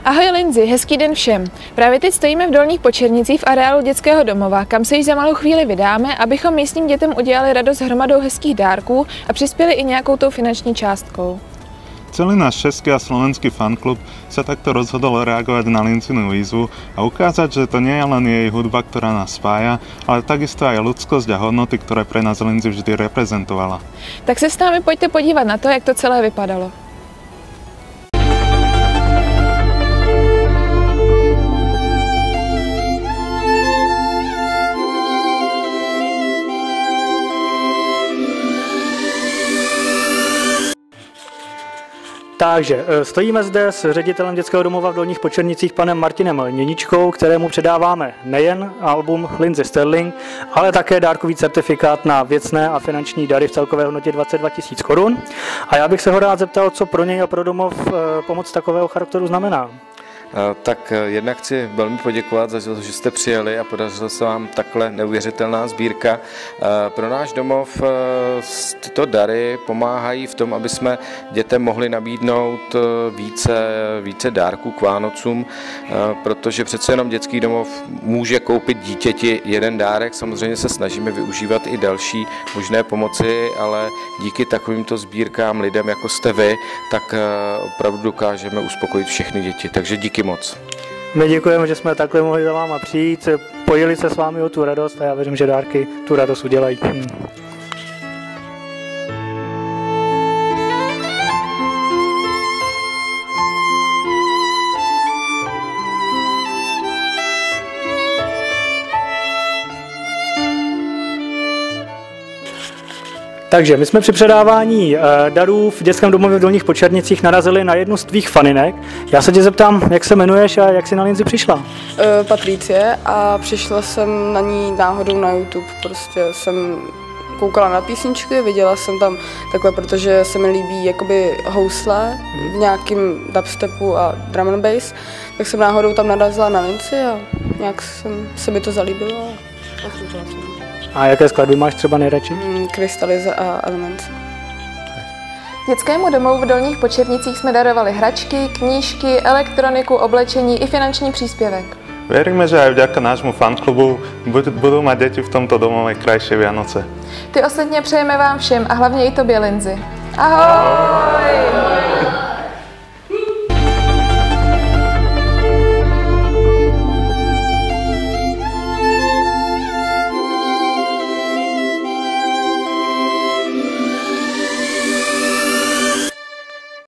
Ahoj Lindsay, hezký den všem. Právě teď stojíme v Dolních Počernicích v areálu dětského domova, kam se již za malou chvíli vydáme, abychom místním dětem udělali radost hromadou hezkých dárků a přispěli i nějakou tou finanční částkou. Celý náš český a slovenský fanklub sa takto rozhodol reagovať na Lindsinu výzvu a ukázať, že to nie je len jej hudba, ktorá nás spája, ale takisto aj ľudskosť a hodnoty, ktoré pre nás Lindsy vždy reprezentovala. Tak se s námi pojďte podívat na to, jak to celé vypadalo. Takže stojíme zde s ředitelem dětského domova v Dolních Počernicích panem Martinem Něničkou, kterému předáváme nejen album Lindsay Sterling, ale také dárkový certifikát na věcné a finanční dary v celkové hodnotě 22 000 korun. A já bych se ho rád zeptal, co pro něj a pro domov pomoc takového charakteru znamená. Tak jednak chci velmi poděkovat za to, že jste přijeli a podařila se vám takhle neuvěřitelná sbírka. Pro náš domov tyto dary pomáhají v tom, aby jsme dětem mohli nabídnout více dárků k Vánocům, protože přece jenom dětský domov může koupit dítěti jeden dárek. Samozřejmě se snažíme využívat i další možné pomoci, ale díky takovýmto sbírkám lidem, jako jste vy, tak opravdu dokážeme uspokojit všechny děti. Takže díky moc. My děkujeme, že jsme takhle mohli za váma přijít, podělit se s vámi o tu radost a já věřím, že dárky tu radost udělají. Takže my jsme při předávání darů v dětském domově v Dolních Počernicích narazili na jednu z tvých faninek. Já se tě zeptám, jak se jmenuješ a jak jsi na Lindsay přišla? Patricie, a přišla jsem na ní náhodou na YouTube. Prostě jsem koukala na písničky, viděla jsem tam takhle, protože se mi líbí jakoby housle v nějakým dubstepu a drum and bass, tak jsem náhodou tam narazila na Lindsay a nějak se mi to zalíbilo a poslouchala jsem. A jaké skladby máš třeba nejradši? Krystalize a Elements. Dětskému domovu v Dolních Počernicích jsme darovali hračky, knížky, elektroniku, oblečení i finanční příspěvek. Veríme, že aj vďaka nášmu fanklubu budou mať děti v tomto domove krajšie Vianoce. Ty ostatně přejeme vám všem a hlavně i tobě, Lindsay. Ahoj!